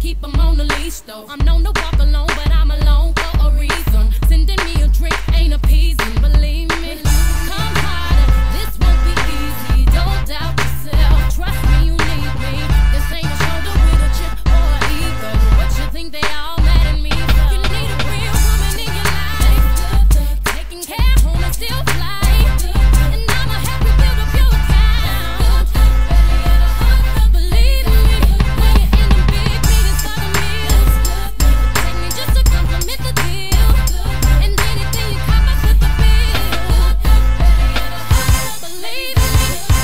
keep them on the leash though. I'm known to walk alone, but I'm alone for a reason. Sending me a drink ain't appeasing, believe me. Come harder, this won't be easy. Don't doubt yourself, trust me, you need me. This ain't a shoulder with a chip or an ego. What you think they all mad at me for? You need a real woman in your life, taking care home and still fly. And I'ma help you build up your account. Believe me, when you're in the big meetings for the meals, take me just to compliment the deal. And anything you cop, I split the bill. Believe me.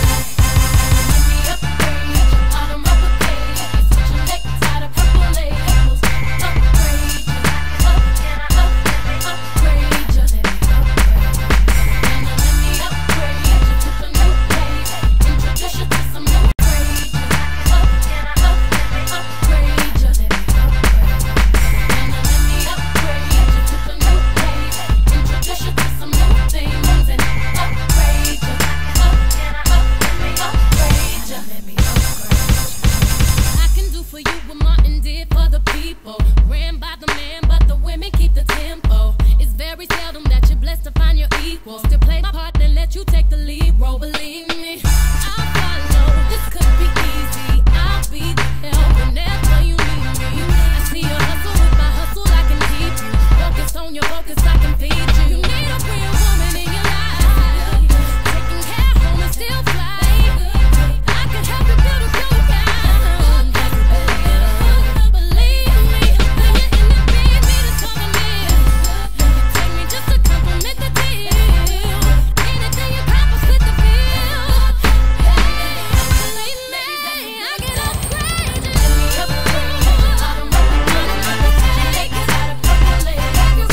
Let me upgrade your bottom up a page. Switch your necktie to purple labels. Upgrade you. Can I upgrade you? Let me upgrade. Let me upgrade you to the new page. Introduce you to some new grades. Can I upgrade you? Let me upgrade. Let me upgrade you to the new page. Introduce you to some new things and upgrade you. Can I upgrade you? Let me upgrade. I can do for you what Martin did for the people. Ran by the man, but the women keep the tempo. It's very seldom that you're blessed to find your equal. Still play my part and let you take the lead role. Believe me, I'll follow. This could be easy. I'll be the help whenever you need me. I see your hustle with my hustle. I can keep you focused on your focus. I can feed you. You need a real woman in your life, taking care home and still fly. I can help you build up your account. Believe me, when you're in the big meetings for the meals, take me just to compliment the deal. Anything you cop, I split the bill. Believe me, I can upgrade you. Let me upgrade you. Bottom up a take it out of purple labels.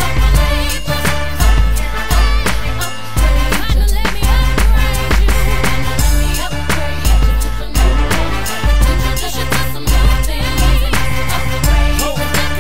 Trying to let me upgrade you. Let me upgrade you to the new page. Introduce you to some new things. Upgrade you.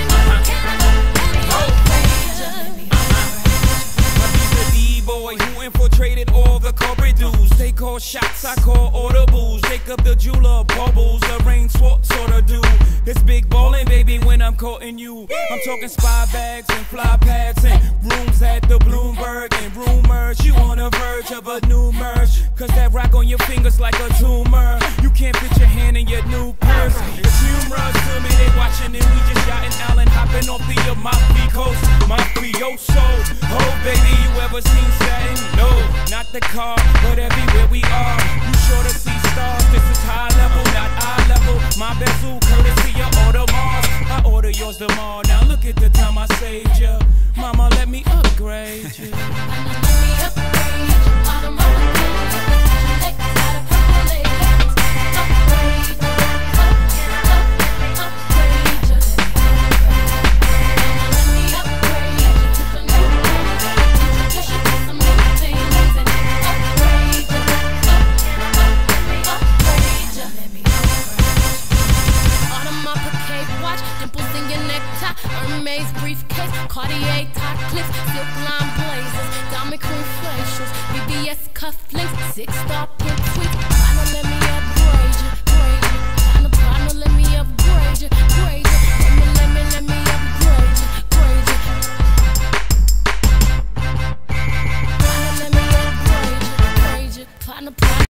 The D-boy who infiltrated all the corporate dudes. They call shots, I call audibles. Jacob the jeweler, bubbles, the rain sort of do. It's big ballin', baby, when I'm courting you. I'm talking spy bags and fly pads and rooms at the Bloomberg and rumors. You on the verge of a new merge, cause that rock on your fingers like a tumor. You can't fit your hand in your new purse. It's humorous to me, they watching it. We just yachting Allen, hopping off the Amalfi Coast. Mafioso, oh baby, you ever seen satin? No, not the car, but everywhere we are. You sure to see stars, this is high level, not eye level. My bezel, courtesy of Audemars. I order yours tomorrow, now look at the time I saved ya. Mama, let me upgrade you. Let me upgrade you. Bottom up a page. Switch your necktie to purple labels. Upgrade you. Can I upgrade you? Let me upgrade you to the new page. Introduce you to some new things and upgrade you. Can I upgrade you? Let me upgrade. Automata cake watch, dimples in your necktie, Hermes briefcase, Cartier top clips, silk line blazers, diamond cream facials, BBS cufflinks, 6-star pin